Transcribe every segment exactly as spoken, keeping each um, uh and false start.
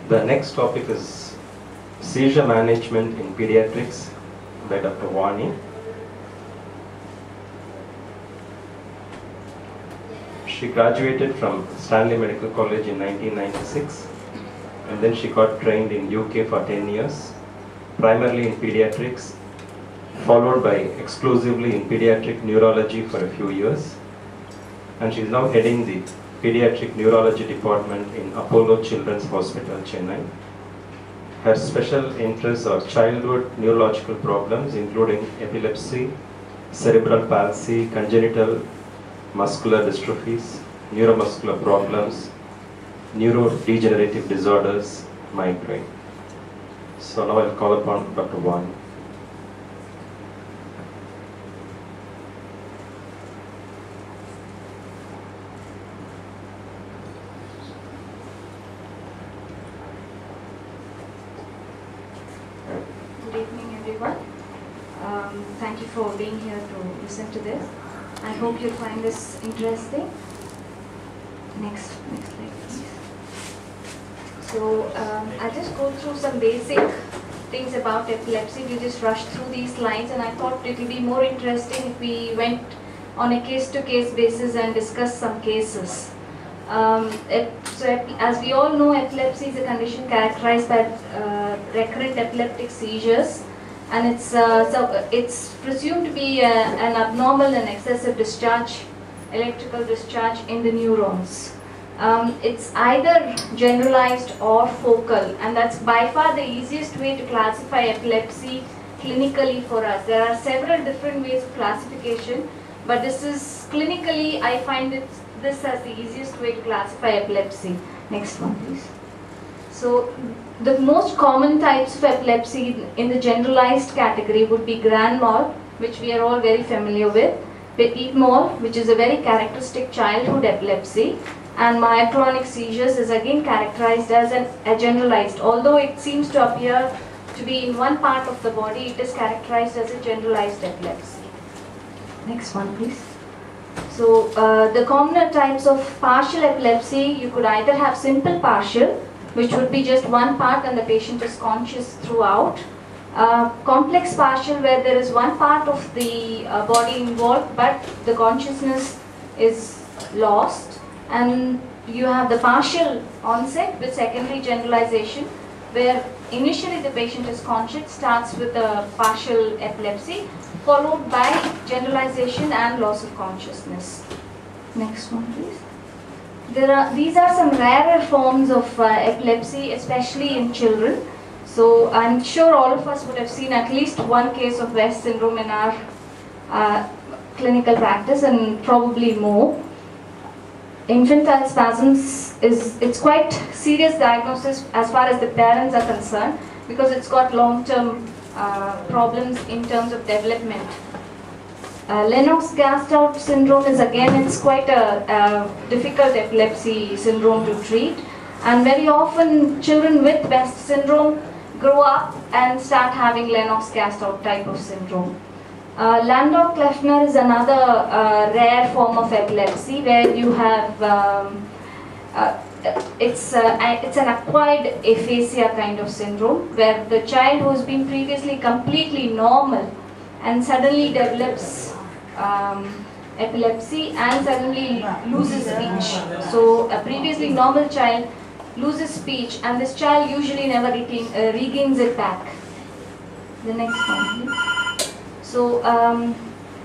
The next topic is seizure management in pediatrics by Doctor Vani. She graduated from Stanley Medical College in nineteen ninety-six, and then she got trained in U K for ten years, primarily in pediatrics, followed by exclusively in pediatric neurology for a few years, and she is now heading the pediatric neurology department in Apollo Children's Hospital, Chennai. Her special interests are childhood neurological problems including epilepsy, cerebral palsy, congenital muscular dystrophies, neuromuscular problems, neurodegenerative disorders, migraine. So now I'll call upon Doctor Vani. Good evening, everyone. Um, thank you for being here to listen to this. I hope you'll find this interesting. Next, next slide, please. So um, I'll just go through some basic things about epilepsy. We just rushed through these slides, and I thought it would be more interesting if we went on a case-to-case basis and discussed some cases. Um, so as we all know, epilepsy is a condition characterized by uh, recurrent epileptic seizures, and it's uh, so it's presumed to be uh, an abnormal and excessive discharge, electrical discharge in the neurons. Um, it's either generalized or focal, and that's by far the easiest way to classify epilepsy clinically for us. There are several different ways of classification, but this is clinically, I find it this as the easiest way to classify epilepsy. Next one, please. So the most common types of epilepsy in the generalized category would be grand mal, which we are all very familiar with, petit mal, which is a very characteristic childhood epilepsy, and myoclonic seizures is again characterized as an, a generalized. Although it seems to appear to be in one part of the body, it is characterized as a generalized epilepsy. Next one, please. So uh, the commoner types of partial epilepsy, you could either have simple partial, which would be just one part and the patient is conscious throughout. Uh, complex partial, where there is one part of the uh, body involved but the consciousness is lost. And you have the partial onset with secondary generalization, where initially the patient is conscious, starts with a partial epilepsy, followed by generalization and loss of consciousness. Next one, please. There are, these are some rarer forms of uh, epilepsy, especially in children. So I'm sure all of us would have seen at least one case of West syndrome in our uh, clinical practice, and probably more. Infantile spasms is it's quite serious diagnosis as far as the parents are concerned, because it's got long-term uh, problems in terms of development. Uh, Lennox-Gastaut syndrome is again, it's quite a, a difficult epilepsy syndrome to treat, and very often children with West syndrome grow up and start having Lennox-Gastaut type of syndrome. Uh, Landau-Kleffner is another uh, rare form of epilepsy where you have um, uh, it's uh, it's an acquired aphasia kind of syndrome, where the child who has been previously completely normal and suddenly develops um, epilepsy and suddenly loses speech. So a previously normal child loses speech, and this child usually never retain, uh, regains it back. The next one, please. So um,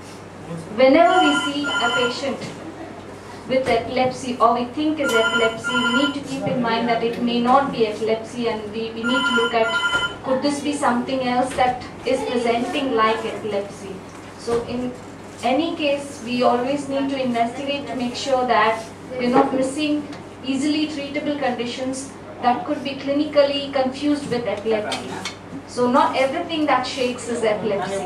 whenever we see a patient with epilepsy, or we think is epilepsy, we need to keep in mind that it may not be epilepsy, and we, we need to look at, could this be something else that is presenting like epilepsy. So in any case, we always need to investigate to make sure that we're not missing easily treatable conditions that could be clinically confused with epilepsy. So not everything that shakes is epilepsy.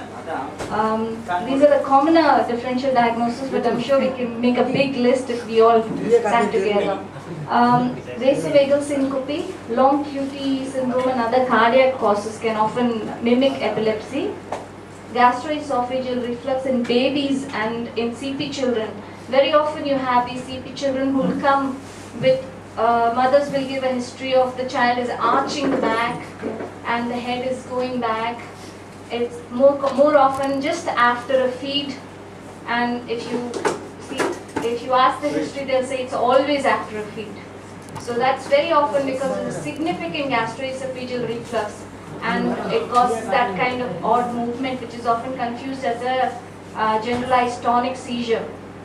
Um, these are the commoner differential diagnoses, but I'm sure we can make a big list if we all sat together. Um, vasovagal syncope, long Q T syndrome and other cardiac causes can often mimic epilepsy. Gastroesophageal reflux in babies and in C P children. Very often you have these C P children who will come with uh, mothers will give a history of the child is arching back and the head is going back. It's more, more often just after a feed, and if you see, if you ask the history, they'll say it's always after a feed. So that's very often because of the significant gastroesophageal reflux, and it causes that kind of odd movement, which is often confused as a uh, generalized tonic seizure.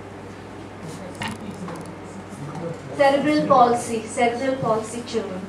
Cerebral palsy, cerebral palsy children.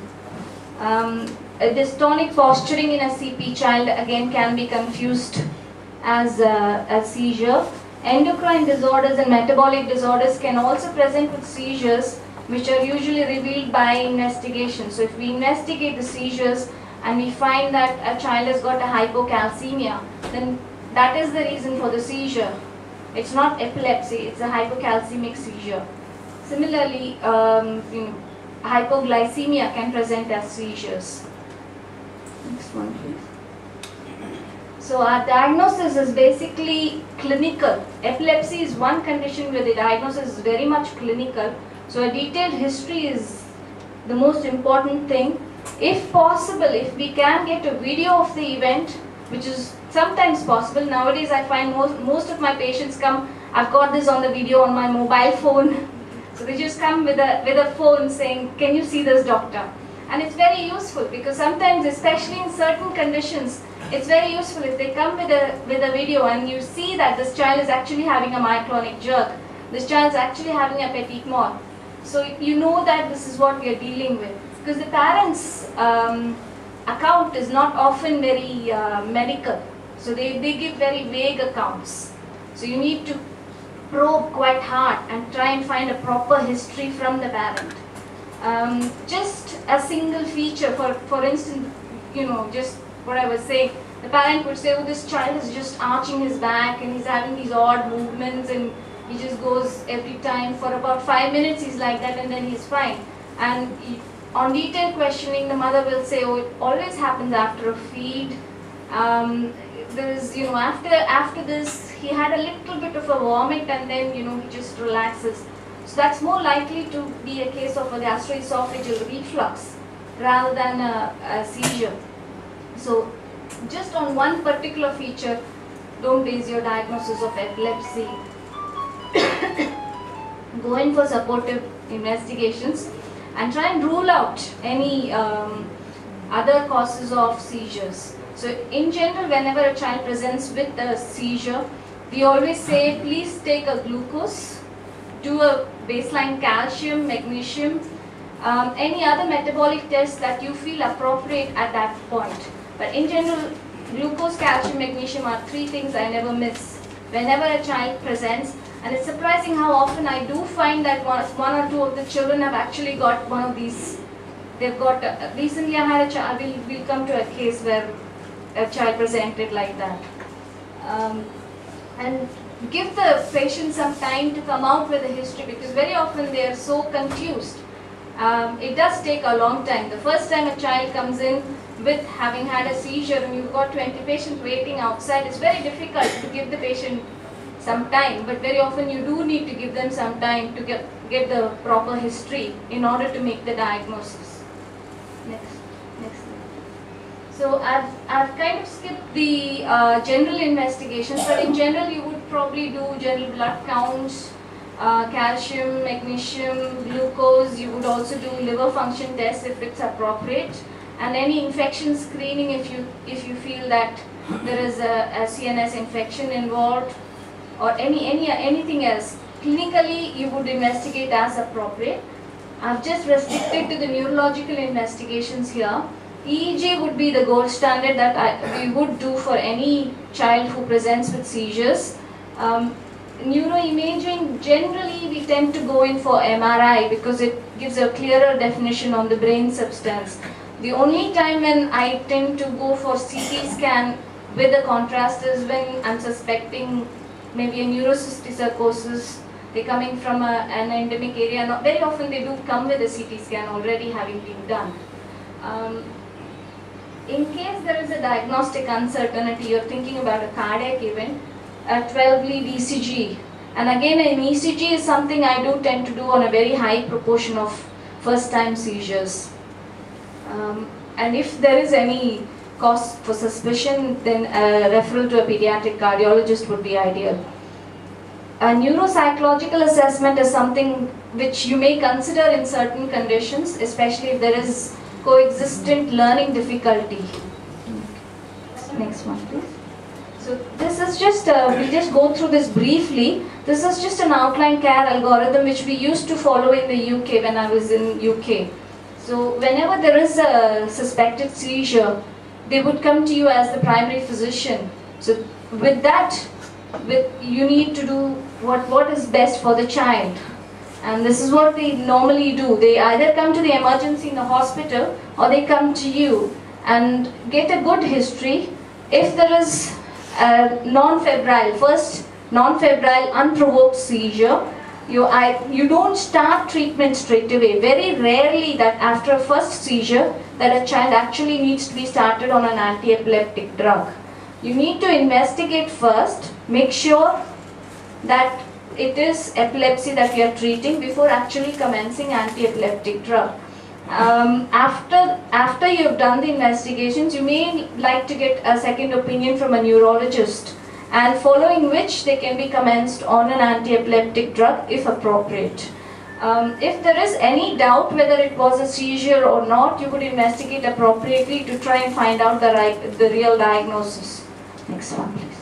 Um, a dystonic posturing in a C P child again can be confused as a, a seizure. Endocrine disorders and metabolic disorders can also present with seizures, which are usually revealed by investigation. So if we investigate the seizures and we find that a child has got a hypocalcemia, then that is the reason for the seizure. It's not epilepsy, it's a hypocalcemic seizure. Similarly, um, you know, hypoglycemia can present as seizures. Next one, please. So our diagnosis is basically clinical. Epilepsy is one condition where the diagnosis is very much clinical. So a detailed history is the most important thing. If possible, if we can get a video of the event, which is sometimes possible. Nowadays I find most, most of my patients come, I've got this on the video on my mobile phone. So they just come with a, with a phone saying, can you see this doctor? And it's very useful because sometimes, especially in certain conditions, it's very useful if they come with a, with a video and you see that this child is actually having a myoclonic jerk. This child is actually having a petit mal. So you know that this is what we are dealing with. Because the parents' um, account is not often very uh, medical. So they, they give very vague accounts. So you need to probe quite hard and try and find a proper history from the parent. Um, just a single feature, for, for instance, you know, just what I was saying, the parent would say, oh, this child is just arching his back and he's having these odd movements and he just goes every time for about five minutes, he's like that and then he's fine. And he, on detailed questioning, the mother will say, oh, it always happens after a feed. Um, there's, you know, after, after this, he had a little bit of a vomit and then, you know, he just relaxes. So that's more likely to be a case of a gastroesophageal reflux rather than a, a seizure. So just on one particular feature, don't base your diagnosis of epilepsy. Go in for supportive investigations and try and rule out any um, other causes of seizures. So in general, whenever a child presents with a seizure, we always say, please take a glucose, do a baseline calcium, magnesium, um, any other metabolic test that you feel appropriate at that point. But in general, glucose, calcium, magnesium are three things I never miss whenever a child presents. And it's surprising how often I do find that one, one or two of the children have actually got one of these. They've got, uh, recently I had a child, we'll, we'll come to a case where a child presented like that. Um, and give the patient some time to come out with a history because very often they are so confused. Um, it does take a long time. The first time a child comes in with having had a seizure and you've got twenty patients waiting outside, it's very difficult to give the patient some time, but very often you do need to give them some time to get, get the proper history in order to make the diagnosis. Next, next. So I've, I've kind of skipped the uh, general investigations, but in general you would probably do general blood counts, uh, calcium, magnesium, glucose. You would also do liver function tests if it's appropriate, and any infection screening if you, if you feel that there is a, a C N S infection involved, or any, any anything else. Clinically, you would investigate as appropriate. I've just restricted to the neurological investigations here. E E G would be the gold standard that I, we would do for any child who presents with seizures. Um, neuroimaging, generally we tend to go in for M R I because it gives a clearer definition on the brain substance. The only time when I tend to go for C T scan with a contrast is when I'm suspecting maybe a neurocysticercosis. They're coming from a, an endemic area. Not very often they do come with a C T scan already having been done. Um, in case there is a diagnostic uncertainty, you're thinking about a cardiac event, a twelve lead E C G. And again, an E C G is something I do tend to do on a very high proportion of first-time seizures. Um, and if there is any cause for suspicion, then a referral to a pediatric cardiologist would be ideal. A neuropsychological assessment is something which you may consider in certain conditions, especially if there is coexistent learning difficulty. Next one, please. So this is just, uh, we'll just go through this briefly. This is just an outline care algorithm which we used to follow in the U K when I was in U K. So whenever there is a suspected seizure, they would come to you as the primary physician. So with that, with, you need to do what, what is best for the child. And this is what they normally do. They either come to the emergency in the hospital or they come to you and get a good history. If there is a non-febrile, first non-febrile unprovoked seizure, you, I, you don't start treatment straight away. Very rarely that after a first seizure that a child actually needs to be started on an anti-epileptic drug. You need to investigate first, make sure that it is epilepsy that you are treating before actually commencing anti-epileptic drug. Um, after, after you've done the investigations, you may like to get a second opinion from a neurologist, and following which they can be commenced on an anti-epileptic drug if appropriate. Um, if there is any doubt whether it was a seizure or not, you would investigate appropriately to try and find out the, right, the real diagnosis. Next one, please.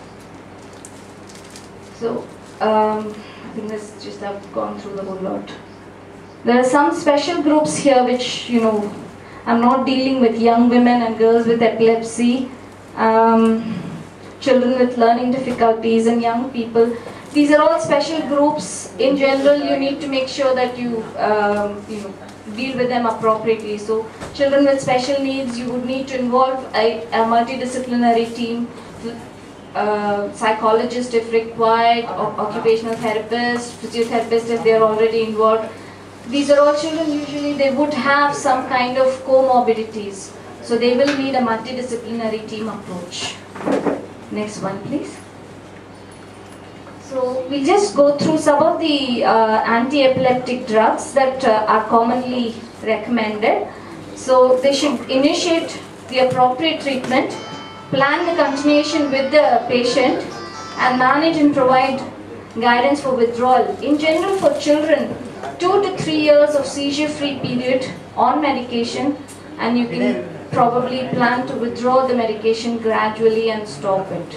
So, um, I think this just I've gone through the whole lot. There are some special groups here which, you know, I'm not dealing with young women and girls with epilepsy, um, children with learning difficulties and young people. These are all special groups. In general, you need to make sure that you, um, you know, deal with them appropriately. So, children with special needs, you would need to involve a, a multidisciplinary team, uh, psychologist if required, or occupational therapist, physiotherapist if they are already involved. These are all children, usually they would have some kind of comorbidities. So they will need a multidisciplinary team approach. Next one, please. So we just go through some of the uh, anti-epileptic drugs that uh, are commonly recommended. So they should initiate the appropriate treatment, plan the continuation with the patient, and manage and provide guidance for withdrawal. In general, for children, two to three years of seizure-free period on medication, and you can probably plan to withdraw the medication gradually and stop it.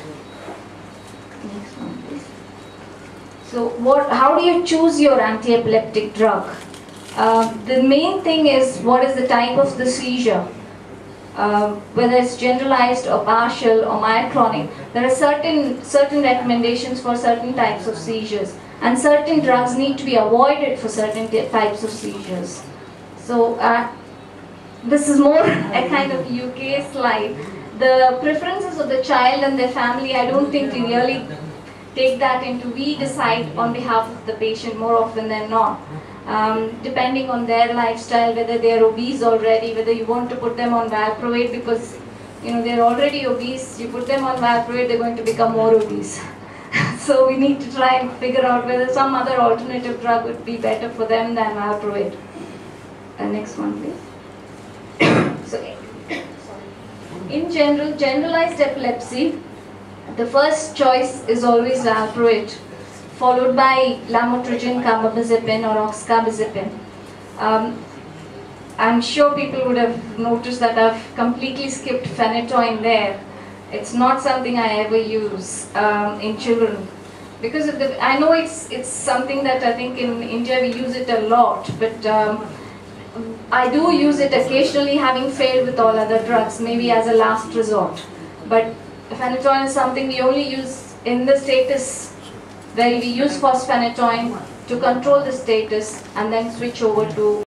Next one, please. So, what? How do you choose your anti-epileptic drug? Uh, the main thing is what is the type of the seizure. Uh, whether it's generalized or partial or myoclonic, there are certain certain recommendations for certain types of seizures, and certain drugs need to be avoided for certain types of seizures. So uh, this is more a kind of U K slide. The preferences of the child and their family, I don't think we really take that into. We decide on behalf of the patient more often than not. Um, depending on their lifestyle, whether they are obese already, whether you want to put them on valproate because you know they're already obese, you put them on valproate, they're going to become more obese. So we need to try and figure out whether some other alternative drug would be better for them than valproate. Uh, next one, please. So, in general, generalized epilepsy, the first choice is always valproate, followed by lamotrigine, carbamazepine or oxcarbazepine. Um, I'm sure people would have noticed that I've completely skipped phenytoin there. It's not something I ever use um, in children. Because of the, I know it's, it's something that I think in India we use it a lot, but um, I do use it occasionally, having failed with all other drugs, maybe as a last resort. But phenytoin is something we only use in the status where we use phosphenytoin to control the status and then switch over to